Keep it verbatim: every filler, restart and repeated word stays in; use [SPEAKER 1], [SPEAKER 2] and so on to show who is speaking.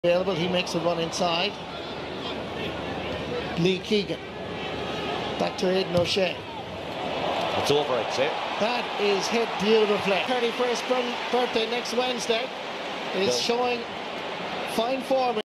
[SPEAKER 1] Available, he makes a run inside. Lee Keegan. Back to Aidan O'Shea.
[SPEAKER 2] It's over, I'd say.
[SPEAKER 1] That is hit beautifully. thirty-first birthday next Wednesday is showing fine form.